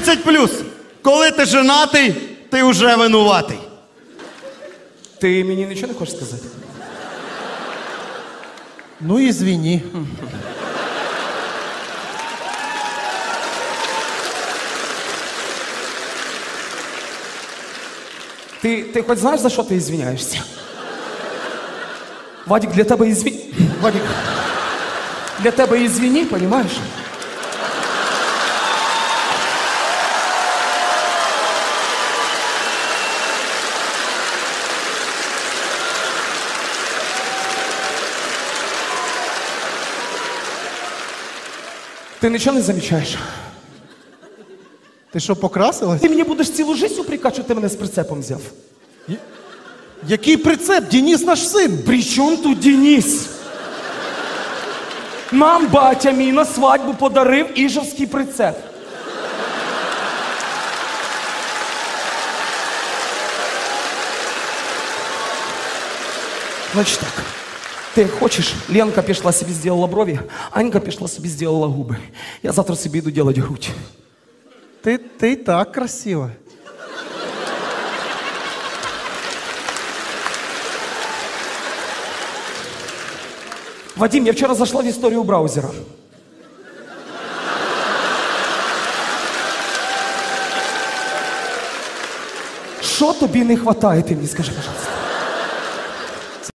30+. Коли ти женатий, ти вже винуватий. Ти мені нічого не хочеш сказати? Ну, извини. Ти хоч знаєш, за що ти ізвиняєшся? Вадик, для тебе Вадик, для тебе извини, понимаешь? Ти нічого не замічаєш? Ти що, покрасилась? Ти мені будеш цілу життя упрекати, що ти мене з прицепом взяв? Який прицеп? Денис наш син. При чому тут Денис? Нам батя мій на свадьбу подарив іжевський прицеп. Значить так. Ти хочеш, Ленка пішла собі зробила брові, Анька пішла собі зробила губи. Я завтра собі йду робити грудь. Ти і так красива. Вадим, я вчора зайшла в історію браузера. Що тобі не вистачає, ти мені скажи, пожалуйста?